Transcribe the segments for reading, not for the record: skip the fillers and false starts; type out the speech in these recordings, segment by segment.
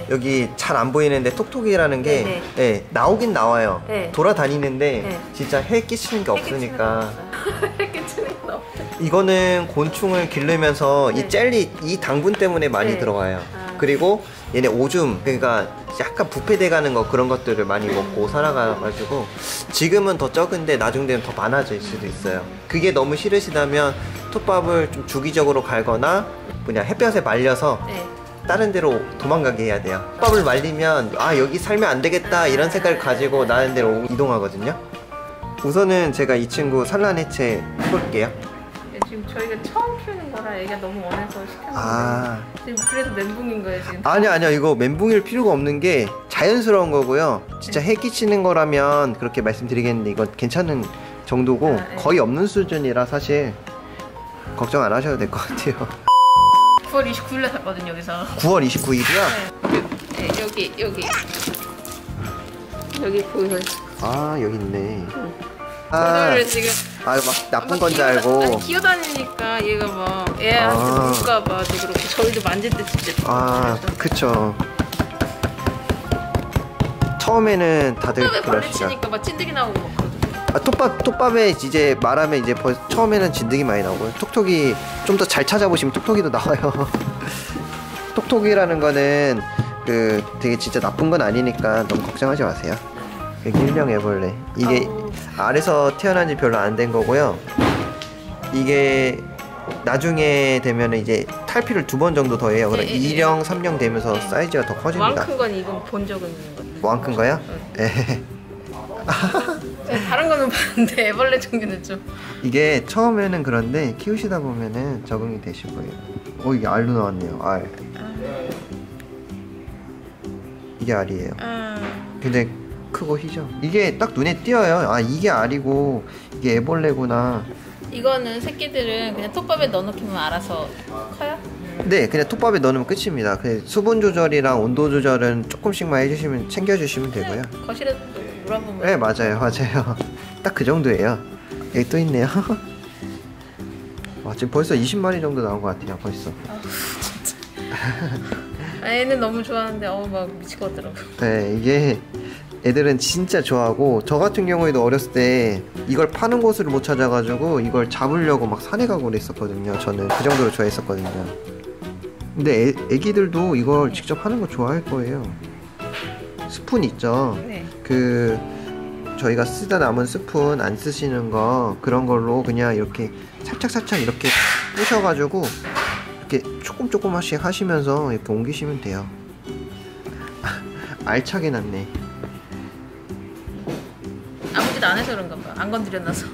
여기 잘 안 보이는데 톡톡이라는 게 네, 나오긴 나와요. 네. 돌아다니는데 네. 진짜 해 끼치는 게 없으니까. 해 끼치는 게 없어. 이거는 곤충을 기르면서 네. 이 젤리, 이 당분 때문에 많이 네. 들어와요. 그리고 얘네 오줌, 그러니까 약간 부패돼가는 거 그런 것들을 많이 먹고 살아가가지고 지금은 더 적은데 나중 되면 더 많아질 수도 있어요. 그게 너무 싫으시다면 톱밥을 좀 주기적으로 갈거나 뭐냐 햇볕에 말려서 네. 다른 데로 도망가게 해야 돼요. 톱밥을 말리면 아 여기 살면 안 되겠다 이런 생각을 가지고 다른 데로 이동하거든요. 우선은 제가 이 친구 산란 해체 해볼게요. 지금 저희가 처음 키우는 거라 애가 너무 원해서 시켰는데 지금 그래서 멘붕인 거예요 지금. 아니요 이거 멘붕일 필요가 없는 게 자연스러운 거고요. 진짜 해 끼치는 거라면 그렇게 말씀드리겠는데 이건 괜찮은 정도고 거의 없는 수준이라 사실 걱정 안 하셔도 될 것 같아요. 9월 29일에 샀거든요 여기서. 9월 29일이요? 네, 여기 보이세요? 아 여기 있네. 지금 막 나쁜 건지 알고. 기어다니니까 얘가 막 애한테 물까봐 그렇고 저희도 만질 때 진짜. 그쵸. 처음에는 다들 그러시죠. 벌레 치니까 막 찐득이 나오고 막 그러더라고요. 톱밥에 이제 말하면 이제 처음에는 진드기 많이 나오고요. 톡톡이 좀 더 잘 찾아보시면 톡톡이도 나와요. 톡톡이라는 거는 그 되게 진짜 나쁜 건 아니니까 너무 걱정하지 마세요. 일명 애벌레. 이게 알에서 태어난 지 별로 안 된 거고요. 이게 나중에 되면 이제 탈피를 2번 정도 더 해요. 그럼 2령, 3령 되면서 사이즈가 더 커집니다. 왕 큰 건 이건 본 적은 있는 것 같아요. 왕 큰 거요? 네. 다른 거는 봤는데 애벌레 종류는 좀. 이게 처음에는 그런데 키우시다 보면은 적응이 되실 거예요. 이게 알로 나왔네요. 알. 이게 알이에요. 굉장히 크고 희죠. 이게 딱 눈에 띄어요. 아 이게 알이고 이게 애벌레구나. 이거는 새끼들은 그냥 톱밥에 넣어놓기만 알아서 커요? 네, 그냥 톱밥에 넣으면 끝입니다. 수분 조절이랑 온도 조절은 조금씩만 해주시면 챙겨주시면 되고요. 거실에 물 한 번만. 네, 맞아요. 딱 그 정도예요. 여기 또 있네요. 와, 지금 벌써 20마리 정도 나온 것 같아요. 벌써. 진짜. 얘는 너무 좋아하는데 막 미치겠더라고. 네, 이게 애들은 진짜 좋아하고 저 같은 경우에도 어렸을 때 이걸 파는 곳을 못 찾아가지고 이걸 잡으려고 막 산에 가고 그랬었거든요. 저는 그 정도로 좋아했었거든요. 근데 애기들도 이걸 직접 하는 거 좋아할 거예요. 스푼 있죠? 네. 저희가 쓰다 남은 스푼 안 쓰시는 거 그런 걸로 그냥 이렇게 살짝 이렇게 부셔가지고 이렇게 조금씩 하시면서 이렇게 옮기시면 돼요. 알차게 났네. 아무 짓 안 해서 그런가 봐. 안 건드려놔서.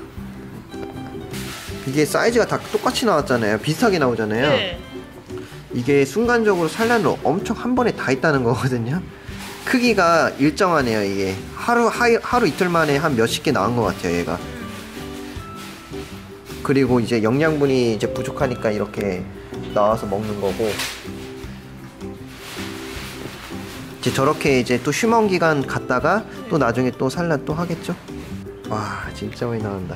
이게 사이즈가 다 똑같이 나왔잖아요. 비슷하게 나오잖아요. 네. 이게 순간적으로 산란을 엄청 한 번에 다 있다는 거거든요. 크기가 일정하네요. 이게 하루 이틀 만에 한 몇십 개 나온 것 같아요. 얘가. 그리고 이제 영양분이 이제 부족하니까 이렇게 나와서 먹는 거고, 이제 저렇게 이제 또 휴먼 기간 갔다가 또 나중에 또 산란 또 하겠죠. 와 진짜 많이 나온다.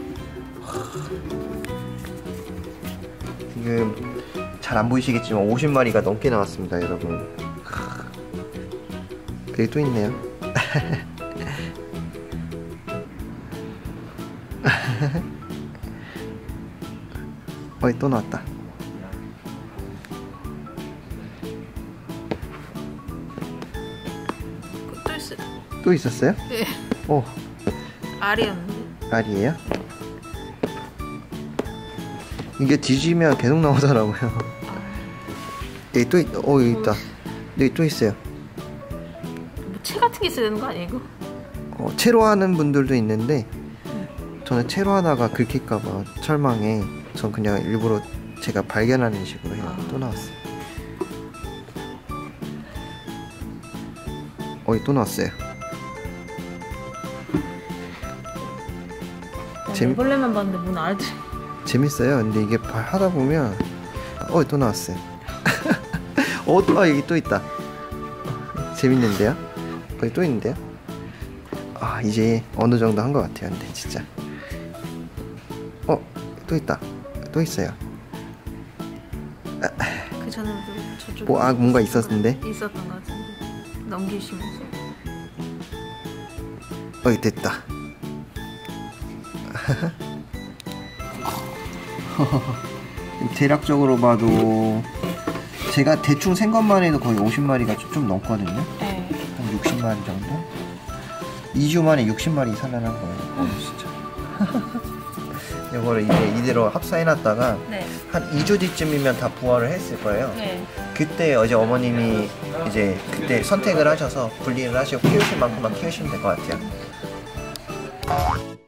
지금 잘 안 보이시겠지만 50마리가 넘게 나왔습니다, 여러분. 여기 또 있네요. 또 나왔다. 또 있었어요? 네. 알이었는데. 알이에요? 이게 뒤지면 계속 나오더라고요. 여기 또 여기 있다. 여기 또 있어요. 뭐 채 같은 게 있어야 되는 거 아니에요, 이거? 채로 하는 분들도 있는데 저는 채로 하다가 긁힐까봐 철망에 전 그냥 일부러 제가 발견하는 식으로 해요. 또 나왔어요. 또 나왔어요. 애벌레만 봤는데 뭔 알들. 재밌어요. 근데 이게 하다 보면 또 나왔어요. 여기 또 있다. 재밌는데요? 여기 또 있는데요? 이제 어느 정도 한 것 같아요. 근데 진짜 또 있다. 또 있어요. 그 전에도 저쪽 뭔가 있었는데? 있었던 것 같은데. 넘기시면서. 어이 됐다. 대략적으로 봐도 제가 대충 센 것만 해도 거의 50마리가 좀 넘거든요. 네. 한 60마리 정도? 2주 만에 60마리 산란한 거예요. 진짜. 이거를 이제 이대로 합사해놨다가 네. 한 2주 뒤쯤이면 다 부화를 했을 거예요. 네. 그때 어제 어머님이 이제 그때 선택을 하셔서 분리를 하시고 키우실 만큼만 키우시면 될 것 같아요.